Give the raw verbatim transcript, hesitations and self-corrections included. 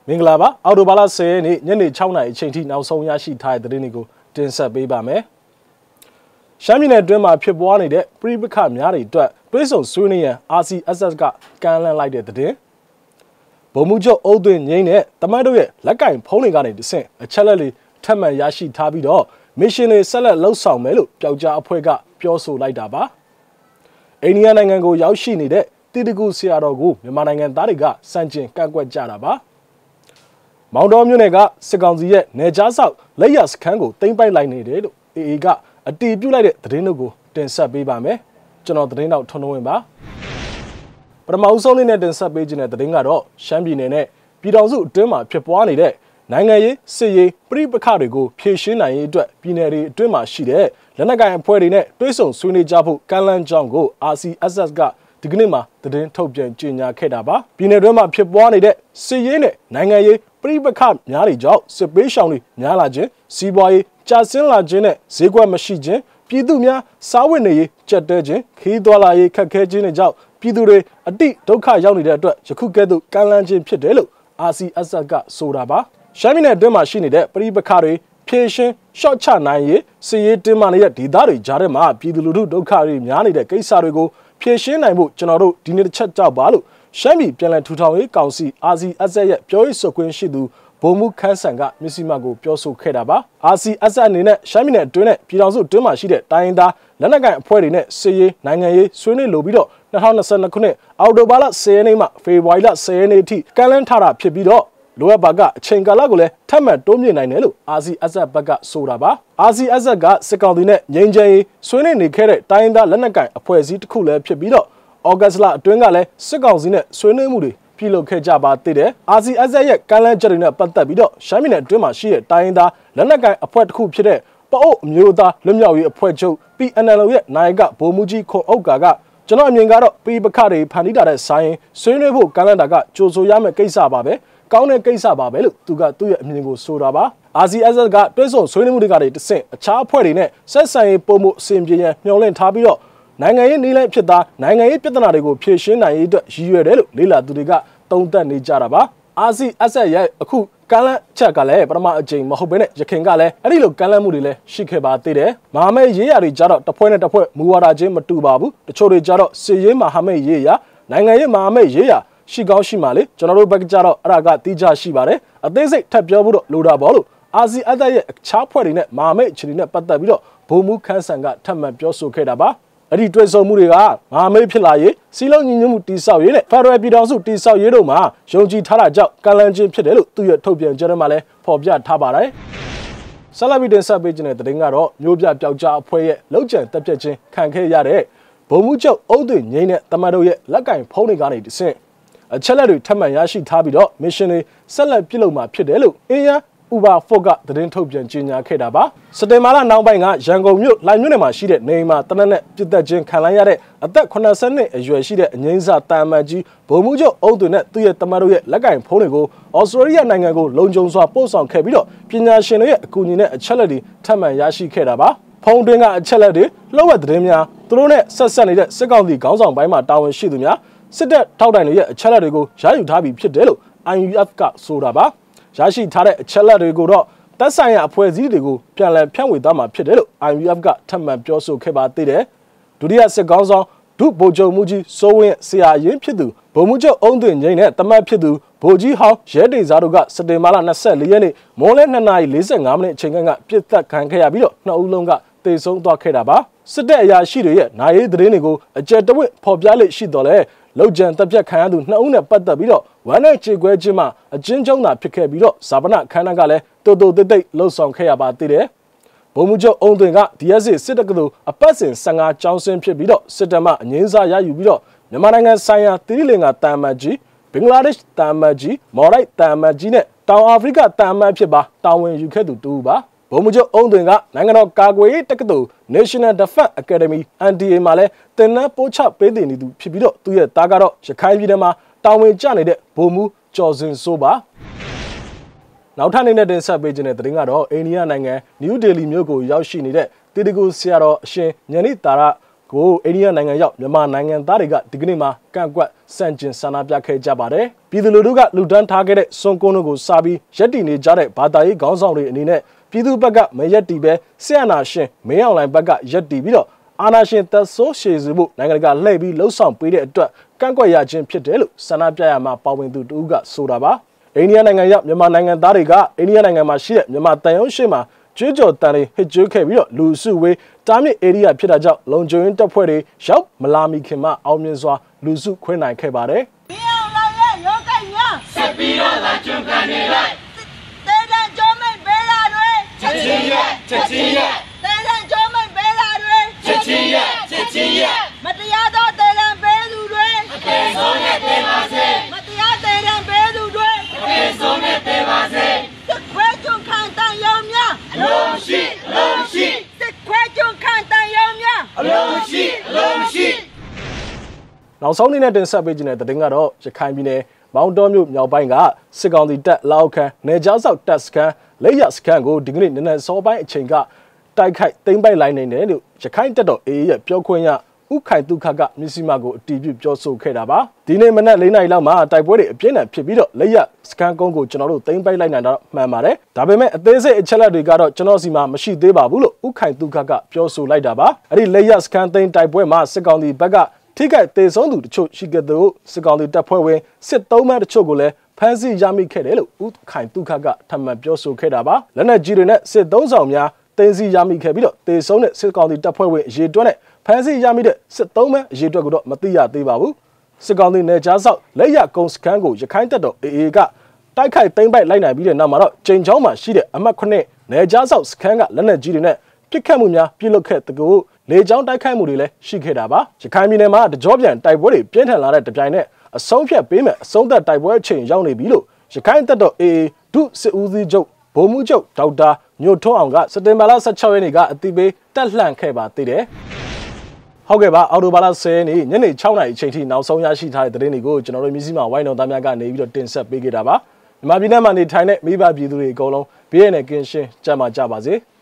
မင်္ဂလာပါအော်တိုဘာလဆယ်ရက်နေ့ညနေ၆နာရီအချိန်ထိနောက်ဆုံးရရှိထားတဲ့သတင်းတွေကိုတင်ဆက်ပေးပါမယ်။ရှမ်းပြည်နယ်အတွင်းမှာဖြစ်ပွားနေတဲ့ပြည်ပခါများတွေအတွက်တွဲဆုံဆွေးနွေးရန် R C S S ကကမ်းလှမ်းလိုက်တဲ့သတင်းဗိုလ်မှူးချုပ်အုပ်သွင်းငိမ့်နဲ့တမန်တို့ရဲ့လက်ကင်ဖုံးတွေကနေတဆင့်အချက်လက်တွေထပ်မံရရှိထားပြီးတော့မစ်ရှင်တွေဆက်လက်လှုပ်ဆောင်မယ်လို့ပျောက်ကြားအဖွဲ့ကပြောဆိုလိုက်တာပါ။အိန္ဒိယနိုင်ငံကိုရောက်ရှိနေတဲ့တီတကူဆရာတော်ကိုမြန်မာနိုင်ငံသားတွေကစန့်ကျင်ကန့်ကွက်ကြတာပါ။မောင်တော်မြို့နယ်ကစစ်ကောင်စီရဲ့နေကြားဆောက်လက်ရစခန်းကိုတင်ပိုက်လိုက်နေတယ်လို့ A A ကအတီးပြုတ်လိုက်တဲ့သတင်းတို့ကိုတင်ဆက်ပေးပါမယ်ကျွန်တော်သတင်းတော့ထွန်းထွန်းဝင်ပါပထမဦးဆုံးလေးနဲ့တင်ဆက်ပေးခြင်းတဲ့သတင်းကတော့ရှမ်းပြည်နယ်နဲ့ပြည်ထောင်စုအတွင်းမှာဖြစ်ပွားနေတဲ့နိုင်ငံရေးစစ်ရေးပြည်ပခါတွေကိုဖြေရှင်းနိုင်ရေးအတွက်ပြည်내တွေအတွင်းမှာရှိတဲ့လက်နက်ကိုင်အဖွဲ့တွေနဲ့တွဲဆုံဆွေးနွေးကြဖို့ကမ်းလှမ်းကြောင်းကို R C S S ကဒီကနေ့မှာသတင်းထုတ်ပြန်ကြေညာခဲ့တာပါပြည်내တွင်းမှာဖြစ်ပွားနေတဲ့စစ်ရေးနဲ့နိုင်ငံရေးပြည်ပခါများတွေကြောင့်စစ်ပေးရှောင်တွေများလာခြင်းစီးပွားရေးကျဆင်းလာခြင်းနဲ့ဈေးကွက်မရှိခြင်းပြည်သူများစားဝတ်နေရေးကြက်တဲခြင်းခီးသွွာလာရေးခက်ခဲခြင်းတွေကြောင့်ပြည်သူတွေအတိဒုက္ခရောက်နေတဲ့အတွက်ယခုကဲ့သို့ကမ်းလှမ်းခြင်းဖြစ်တယ်လို့ R C S S ကဆိုတာပါရှမ်းပြည်နယ်အတွင်းမှာရှိနေတဲ့ပြည်ပခါတွေဖြည့်ရှင်းရှော့ချနိုင်ရေးစစ်ရေးတင်းမာနေတဲ့ဒေသတွေကြားထဲမှာပြည်သူလူထုဒုက္ခတွေများနေတဲ့ကိစ္စတွေကိုဖြည့်ရှင်းနိုင်ဖို့ကျွန်တော်တို့ဒီနေ့တစ်ချက်ကြောက်ပါလို့ရှမ်းပြည်ပြည်လည်ထူထောင်ရေးကောင်စီ R C S S ရဲ့ပြောရေးဆိုခွင့်ရှိသူဗိုလ်မှူးခန်းဆန်ကမစ္စည်းမကိုပြောဆိုခဲ့တာပါ R C S S အနေနဲ့ရှမ်းပြည်နယ်အတွင်းနဲ့ပြည်ထောင်စုအတွင်းမှာရှိတဲ့တိုင်းရင်းသားလက်နက်ကိုင်အဖွဲ့တွေနဲ့စစ်ရေးနိုင်ငံရေးဆွေးနွေးလိုပြီးတော့၂၀၂၂ခုနှစ်အောက်တိုဘာလဆယ်ရက်နေ့မှဖေဖော်ဝါရီလဆယ်ရက်နေ့အထိကမ်းလှမ်းထားတာဖြစ်ပြီးတော့လိုအပ်ပါကအချိန်ကာလကိုလည်းထပ်မံတိုးမြင့်နိုင်တယ်လို့ R C S S ဘက်ကဆိုတာပါ R C S S ကစစ်ကောင်စီနဲ့ငြိမ်းချမ်းရေးဆွေးနွေးနေခဲ့တဲ့တိုင်းရင်းသားလက်နက်ကိုင်အဖွဲ့အစည်းတစ်ခုလည်းဖြစ်ပြီးတော့ဩဂတ်လအတွင်းကလည်းစစ်ကောင်စီနဲ့ဆွေးနွေးမှုတွေပြုလုပ်ခဲ့ကြပါသေးတယ် R C S S ရဲ့ကမ်းလှမ်းချက်တွေနဲ့ပတ်သက်ပြီးတော့ရှမ်းပြည်နယ်အတွင်းမှာရှိတဲ့တိုင်းရင်းသားလက်နက်ကိုင်အဖွဲ့တစ်ခုဖြစ်တဲ့ပအို့အမျိုးသားလွတ်မြောက်ရေးအဖွဲ့ချုပ် P N L ရဲ့နိုင်ကဗိုလ်မှူးကြီးခွန်ဥက္ကာကကျွန်တော်အမြင်ကတော့ပြည်ပခါတွေဖန်တီးတာတဲ့ဆိုင်ရင်ဆွေးနွေးဖို့ကမ်းလှမ်းတာကကြိုဆိုရမယ့်ကိစ္စပါပဲကောင်းတဲ့ကိစ္စပါပဲလို့သူကသူ့ရဲ့အမြင်ကိုဆိုတာပါ R C S S ကတွဲဆုံဆွေးနွေးမှုတွေကတဆင့်အခြားအဖွဲ့တွေနဲ့ဆက်ဆံရေးပုံမှုအစဉ်ပြေရန်မျှော်လင့်ထားပြီးတော့နိုင်ငံရေးနည်းလမ်းဖြစ်တာနိုင်ငံရေးပြဿနာတွေကိုဖြေရှင်းနိုင်ရေးအတွက်ရည်ရွယ်တယ်လို့လေ့လာသူတွေကသုံးသပ်နေကြတာပါ R C S S ရဲ့အခုကမ်းလှမ်းချက်ကလည်းပထမအကြိမ်မဟုတ်ဘဲနဲ့ရခိုင်ကလည်းအဲ့ဒီလိုကမ်းလှမ်းမှုတွေလည်းရှိခဲ့ပါသေးတယ်မဟာမိတ်ရေးရာတွေကြတော့တစ်ဖွဲ့နဲ့တစ်ဖွဲ့မူဝါဒချင်းမတူပါဘူးတချို့တွေကြတော့စစ်ရေးမဟာမိတ်ရေးရာနိုင်ငံရေးမဟာမိတ်ရေးရာရှိကောင်းရှိမှလေကျွန်တော်တို့ဘက်ကကြတော့အဲ့ဒါကတိကျရှိပါတယ်အသေးစိတ်ထပ်ပြောဖို့တော့လိုတာပေါ့လို့ R C S S ရဲ့အခြားဖွဲ့တွေနဲ့မဟာမိတ်အခြေအနေနဲ့ပတ်သက်ပြီးတော့ဗိုလ်မှူးခန်းဆန်ကထပ်မံပြောဆိုခဲ့တာပါအဲ့ဒီတွေ့ဆုံမှုတွေကမဟာမိတ်ဖြစ်လာရေးစီလုံးညီညွတ်မှုတိဆောက်ရေးနဲ့ဖက်ဒရယ်ပြည်ထောင်စုတိဆောက်ရေးတို့မှာယုံကြည်ထားတာကြောင့်ကမ်းလှမ်းခြင်းဖြစ်တယ်လို့သူ့ရဲ့ထုတ်ပြန်ချက်ထဲမှာလည်းဖော်ပြထားပါတယ်။ဆလာဗီတင်ဆက်ပေးခြင်းတဲ့တင်ကတော့မျိုးပြပျောက်ကြားအဖွဲ့ရဲ့လောက်ကျန်တက်ပြက်ခြင်းခံခဲ့ရတဲ့ဗိုလ်မှူးချုပ်အုပ်သွင်းငိမ့်တဲ့တမန်တို့ရဲ့လက်ကင်ဖုံးတွေကနေတဆင့်အချက်လက်တွေထပ်မံရရှိထားပြီးတော့မစ်ရှင်တွေဆက်လက်ပြုလုပ်မှာဖြစ်တယ်လို့အင်းရဥပါဖော့ကသတင်းထုတ်ပြန်ကြေညာခဲ့တာပါစက်တင်ဘာလနောက်ပိုင်းကရန်ကုန်မြို့လိုင်မြို့နယ်မှာရှိတဲ့နေအိမ်မှာတနက်နဲ့ပြစ်တက်ခြင်းခံလိုက်ရတဲ့အသက်၈၀နှစ်အရွယ်ရှိတဲ့အငိမ့်စာတာမန်ကြီးဗိုလ်မှူးချုပ်အုပ်သွင်းနဲ့သူ့ရဲ့တမန်တို့ရဲ့လက်ကင်ဖုံးတွေကိုဩစတြေးလျနိုင်ငံကိုလုံခြုံစွာပို့ဆောင်ခဲ့ပြီးတော့ပညာရှင်တွေရဲ့အကူအညီနဲ့အချက်လက်တွေထပ်မံရရှိခဲ့တာပါဖုံးတွင်းကအချက်လက်တွေလှုပ်ဝက်သတင်းများသူတို့နဲ့ဆက်ဆက်နေတဲ့စစ်ကောင်စီခေါင်းဆောင်ပိုင်းမှာတာဝန်ရှိသူများစစ်တပ်ထောက်တိုင်တွေရဲ့အချက်လက်တွေကိုရယူထားပြီးဖြစ်တယ်လို့ I U F ကဆိုတာပါရရှိထားတဲ့အချက်လက်တွေကိုတော့သက်ဆိုင်ရာအဖွဲ့အစည်းတွေကိုပြန်လည်ဖြန့်ဝေသွားမှာဖြစ်တယ်လို့ I U F ကထပ်မံပြောဆိုခဲ့ပါသေးတယ်ဒုတိယစစ်ကောင်းဆောင်ဒုဗိုလ်ချုပ်မှုကြီးစိုးဝင်းဆရာရင်းဖြစ်သူဗိုလ်မှူးချုပ်အုံးသွင်းငိမ့်နဲ့တမတ်ဖြစ်သူဗိုလ်ကြီးဟောင်းရဲတေစာတို့ကစက်တင်ဘာလ၂၄ရက်နေ့မွန်းလယ်၂နာရီ၄၅မိနစ်အချိန်ကပြစ်သက်ခံခဲ့ရပြီးတော့နှစ်ဦးလုံးကတေဆုံးသွားခဲ့တာပါစစ်တပ်အရာရှိတွေရဲ့နိုင်ရေးသတင်းတွေကိုအကြက်တဝင့်ဖော်ပြလိရှိတော်လဲလောက်ကျန်တပ်ဖြတ်ခံရသူနှစ်ဦးနဲ့ပတ်သက်ပြီးတော့ဝမ်းနဲ့ကြေကွဲခြင်းမှာအချင်းချင်းသာဖြစ်ခဲ့ပြီးတော့ဇာပနခန္ဓာကလည်းတိုးတိုးတိတ်တိတ်လှုပ်ဆောင်ခဲ့ရပါသေးတယ်ဗိုလ်မှူးချုပ်အုံသွင်းက D S A စစ်တက္ကသိုလ်အပတ်စဉ်၁၅ကျောင်းဆင်းဖြစ်ပြီးတော့စစ်တပ်မှအငင်းစားရယူပြီးတော့မြန်မာနိုင်ငံဆိုင်ရာတိရိလင်္ကာတာမန်ကြီးဘင်္ဂလားဒေ့ရှ်တာမန်ကြီးမော်ရိုက်တာမန်ကြီးနဲ့တောင်အာဖရိကတာမန်ဖြစ်ပါတာဝန်ယူခဲ့သူတူပါဗိုလ်မှူးချုပ်အုံသွင်းကနိုင်ငံတော်ကာကွယ်ရေးတက္ကသိုလ် National Defense Academy N D A မှာလည်းတင်နန်းပို့ချပေးတင်နေသူဖြစ်ပြီးတော့သူရဲ့တားကတော့ရခိုင်ပြည်နယ်မှာတာဝန်ကျနေတဲ့ဗိုလ်မှူးကျော်စင်စိုးပါနောက်ထပ်အနေနဲ့တင်ဆက်ပေးခြင်းတဲ့သတင်းကတော့အိန္ဒိယနိုင်ငံနယူးဒေလီမြို့ကိုရောက်ရှိနေတဲ့တီတကူဆရာတော်အရှင်ညဏိတာရကိုအိန္ဒိယနိုင်ငံရောက်မြန်မာနိုင်ငံသားတွေကဒီကနေ့မှာကန့်ကွက်စန့်ကျင်ဆန္ဒပြခဲ့ကြပါတယ်။ပြည်သူလူထုကလူဒန်းထားခဲ့တဲ့စွန်ကုန်းတို့ကိုစားပြီးရက်တီနေကြတဲ့ဘာသာရေးခေါင်းဆောင်တွေအနေနဲ့ပြည်သူဘက်ကမရက်တီပဲဆီယနာရှင်မင်းအောင်လှိုင်ဘက်ကရက်တီပြီးတော့အာဏာရှင်သက်ဆိုးရှည်စုမှုနိုင်ငံကလှည့်ပြီးလှုပ်ဆောင်ပေးတဲ့အတွက်ကန့်ကွက်ရခြင်းဖြစ်တယ်လို့ဆန္ဒပြရမှာပါဝင်သူတူကဆိုတာပါ။အိန္ဒိယနိုင်ငံရောက်မြန်မာနိုင်ငံသားတွေကအိန္ဒိယနိုင်ငံမှာရှိတဲ့မြန်မာတန်ရုံးရှိမှာကျွေးကြော်တန်တွေဟစ်ကျွေးခဲ့ပြီးတော့လူစုဝေးတားမြစ်ဧရိယာဖြစ်တာကြောင့်လုံခြုံရေးတပ်ဖွဲ့တွေရောက်မလာမီခင်မှာအောင်မြင်စွာလူစုခွဲနိုင်ခဲ့ပါတယ်။မြေအောင်လာရဲ့ရောကိတ်များဆက်ပြီးတော့လာကျွမ်းကန်နေလိုက်တဲတန်ကျော်မိတ်ဘဲလာတွေချက်ချင်းရဲ့ချက်ချင်းရဲ့တဲတန်ကျော်မိတ်ဘဲလာတွေချက်ချင်းရဲ့ချက်ချင်းရဲ့မတရားသောတဲတန်ဘဲသူတွေအပေဆုံးနဲ့တေးပါစေမတရားတဲတန်ဘဲသူတွေအပေဆုံးနဲ့တေးပါစေတစ်ခွဲကျွန်းခံတန်ရုံများအလုံးရှိအလုံးရှိတစ်ခွဲကျွန်းခံတန်ရုံများအလုံးရှိအလုံးရှိနောက်ဆုံးနေ့နဲ့တင်ဆက်ပေးခြင်းတဲ့တင်ကတော့ရခိုင်ပြည်နယ်မောင်တော်မြို့မြောက်ပိုင်းကစစ်ကောင်စီတပ်လောက်ခန်းနေကြားဆောက်တပ်စခန်းလက်ရစခန်းကိုဒီကနေ့နည်းနည်းစောပိုင်းအချိန်ကတိုက်ခိုက်သိမ်းပိုက်လိုက်နိုင်တယ်လို့ရခိုင်တပ်တော်အေအေရဲ့ပြောခွင့်ရဥခိုင်ဒုက္ခကမြစီမကိုအတီးပြုပြောဆိုခဲ့တာပါဒီနေ့မနက်၄နာရီလောက်မှာတိုက်ပွဲတွေအပြင်းထန်ဖြစ်ပြီးတော့လက်ရစခန်းကုန်းကိုကျွန်တော်တို့သိမ်းပိုက်လိုက်နိုင်တာမှန်ပါတယ်ဒါပေမဲ့အသေးစိတ်အချက်လက်တွေကတော့ကျွန်တော်စီမှာမရှိသေးပါဘူးလို့ဥခိုင်ဒုက္ခကပြောဆိုလိုက်တာပါအဲ့ဒီလက်ရစခန်းသိမ်းတိုက်ပွဲမှာစစ်ကောင်စီဘက်ကထိခိုက်ဒေဆုံးသူတချို့ရှိခဲ့တဲ့စစ်ကောင်စီတပ်ဖွဲ့ဝင်စစ်သုံးမှတချို့ကိုလည်းဖမ်းဆီးရမိခဲ့တယ်လို့ဥခိုင်ဒုက္ခကထပ်မံပြောဆိုခဲ့တာပါလက်နက်ကြီးတွေနဲ့စစ်သုံးဆောင်များတင်စီရမိခဲ့ပြီးတော့ဒေဆုံးတဲ့စစ်ကောင်စီတပ်ဖွဲ့ဝင်အရေးတွက်နဲ့ဖမ်းဆီးရမိတဲ့စစ်သုံးမှအရေးတွက်ကိုတော့မသိရသေးပါဘူးစစ်ကောင်စီနယ်ကြားဆောက်လက်ရကုန်းစခန်းကိုရခိုင်တပ်တော်အေအေကတိုက်ခိုက်သိမ်းပိုက်လိုက်နိုင်ပြီးတဲ့နောက်မှာတော့ကျိန်ချောင်းမှာရှိတဲ့အမှတ်ခုနှစ်နယ်ကြားဆောက်စခန်းကလက်နက်ကြီးတွေနဲ့ပြစ်ခတ်မှုများပြုလုပ်ခဲ့တဲ့ကိုလေကြောင်းတိုက်ခိုက်မှုတွေလည်းရှိခဲ့တာပါရခိုင်ပြည်နယ်မှာတကြောပြန်တိုက်ပွဲတွေပြင်းထန်လာတဲ့တပြိုင်နက်အဆုံးဖြတ်ပေးမဲ့အဆုံးသက်တိုက်ပွဲအချိန်ရောက်နေပြီလို့ရခိုင်တပ်တော်အေအေဒုစစ်ဦးစီးချုပ်ဗိုလ်မှူးချုပ်ဒေါက်တာညိုထွန်းအောင်ကစက်တင်ဘာလ၁၆ရက်နေ့ကအသိပေးတက်လှန့်ခဲ့ပါသေးတယ်ဟုတ်ကဲ့ပါအော်တိုဘာလ၁၀ရက်နေ့ညနေ၆နာရီအချိန်ထိနောက်ဆုံးရရှိထားတဲ့သတင်းတွေကိုကျွန်တော်တို့မြစီမှာဝိုင်းတော်သားများကနေပြီးတော့တင်ဆက်ပေးခဲ့တာပါမြန်မာပြည်နယ်မှာနေထိုင်တဲ့မိဘပြည်သူတွေအကုန်လုံးဘေးရန်နဲ့ကင်းရှင်းကြမှာကြပါစေ